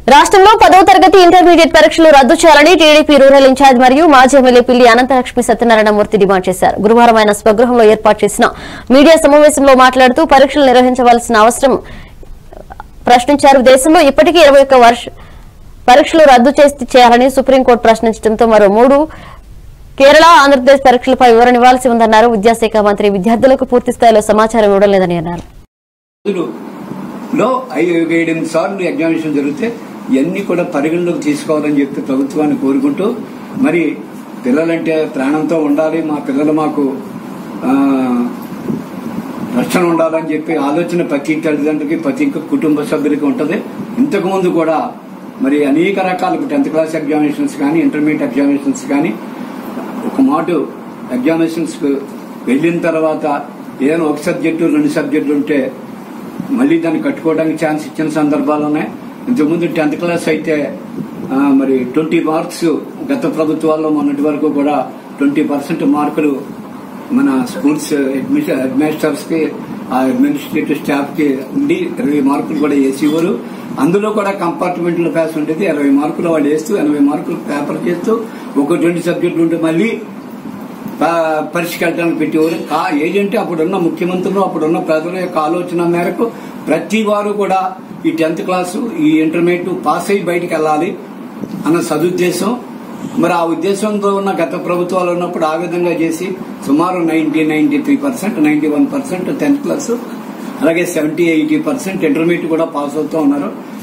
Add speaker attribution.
Speaker 1: రాష్ట్రంలో 10వ తరగతి ఇంటర్మీడియట్ పరీక్షలు రద్దు చేయాలని టీడీపీ రూరల్ ఇన్ఛార్జ్ మరియు మాజీ ఎమ్మెల్యే పిల్లి అనంతలక్ష్మి సత్యనారాయణమూర్తి డిమాండ్ చేశారు. గురువారం ఆయన స్వగృహంలో ఏర్పాటు చేసిన మీడియా సమావేశంలో మాట్లాడుతూ పరీక్షలు నిర్వహించవలసిన అవసరం ప్రశ్నించారు. దేశంలో ఇప్పటికీ 21 పరీక్షలు రద్దు చేయాలని సుప్రీంకోర్టు ప్రశ్నించడంతో మరో 3 కేరళ, ఆంధ్రప్రదేశ్ పరీక్షలపై వివరణ ఇవ్వాల్సి ఉందన్నారు. విద్యాశాఖ మంత్రి విద్యార్థులకు పూర్తి స్థాయిలో సమాచారం ఇవ్వడం లేదని అన్నారు.
Speaker 2: ఎగ్జామినేషన్ జరిగితే ఇవన్నీ కూడా పరిగణలోకి తీసుకోవాలని చెప్పి ప్రభుత్వాన్ని కోరుకుంటూ, మరి పిల్లలంటే ప్రాణంతో ఉండాలి, మా పిల్లలు మాకు రక్షణ ఉండాలని చెప్పి ఆలోచన ప్రతి తల్లిదండ్రులకి ప్రతి కుటుంబ సభ్యులకి ఉంటుంది. ఇంతకుముందు కూడా మరి అనేక రకాల 10th క్లాస్ ఎగ్జామినేషన్స్ కానీ, ఇంటర్మీడియట్ ఎగ్జామినేషన్స్ కానీ, ఒక మాట ఎగ్జామినేషన్స్ వెళ్లిన తర్వాత ఏదైనా ఒక సబ్జెక్టు 2 సబ్జెక్టులు ఉంటే మళ్లీ దాన్ని కట్టుకోవడానికి ఛాన్స్ ఇచ్చిన సందర్భాలు ఉన్నాయి. ఇంతకుముందు 10th క్లాస్ అయితే మరి 20 మార్క్స్ గత ప్రభుత్వాల్లో మొన్నటి వరకు కూడా 20% మార్కులు మన స్కూల్స్ హెడ్ మాస్టర్స్ కి, అడ్మినిస్ట్రేటివ్ స్టాఫ్ కి ఉండి 20 మార్కులు కూడా వేసేవారు. అందులో కూడా కంపార్ట్మెంటల్ పాస్ ఉండేది. 20 మార్కులు వాళ్ళు వేస్తూ 80 మార్కులు పేపర్ చేస్తూ ఒక 20 సబ్జెక్టులు ఉంటే మళ్లీ పరీక్షకి వెళ్ళడానికి పెట్టేవారు. ఏంటంటే అప్పుడున్న ముఖ్యమంత్రులు, అప్పుడున్న ప్రజల యొక్క ఆలోచన మేరకు ప్రతి వారు కూడా ఈ 10th క్లాసు, ఈ ఇంటర్మీడియట్ పాస్ అయ్యి బయటికి వెళ్లాలి అన్న సదుద్దేశం. మరి ఆ ఉద్దేశంతో ఉన్న గత ప్రభుత్వాలు ఉన్నప్పుడు ఆ విధంగా చేసి సుమారు 93%, 91% 10th క్లాసు, అలాగే 70-80% ఇంటర్మీడియట్ కూడా పాస్ అవుతూ ఉన్నారు.